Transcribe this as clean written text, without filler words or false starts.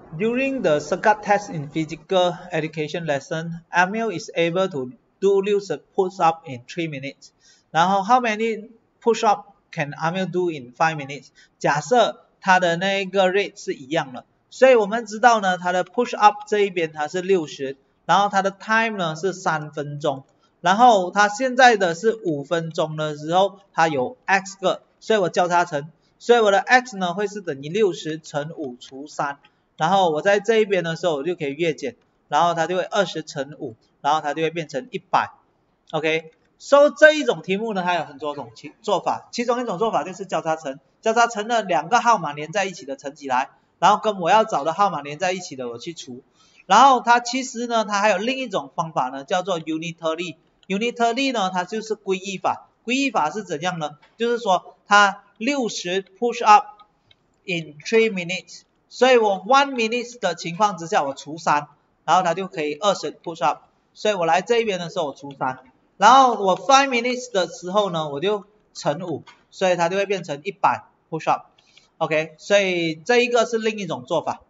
During the circuit test in physical education lesson, Emil is able to do 60 push-up in 3 minutes. 然后 how many push-up can Emil do in 5 minutes? 假设他的那个 rate 是一样的，所以我们知道呢，他的 push-up 这一边它是60，然后他的 time 呢是3分钟，然后他现在的是5分钟的时候，他有 x 个，所以我交叉乘，所以我的 x 呢会是等于60乘5除3。然后我在这一边的时候，我就可以月减，然后它就会20乘5，然后它就会变成100。OK，so 这一种题目呢，它有很多种做法，其中一种做法就是交叉乘，交叉乘了2个号码连在一起的乘起来，然后跟我要找的号码连在一起的我去除。然后它其实呢，它还有另一种方法呢，叫做 unitary。unitary 呢，它就是归一法。归一法是怎样呢？就是说它60 push up in 3 minutes。所以我1 minute 的情况之下，我除3，然后它就可以20 push up。所以我来这一边的时候，我除3，然后我5 minutes 的时候呢，我就乘5，所以它就会变成100 push up。OK， 所以这一个是另一种做法。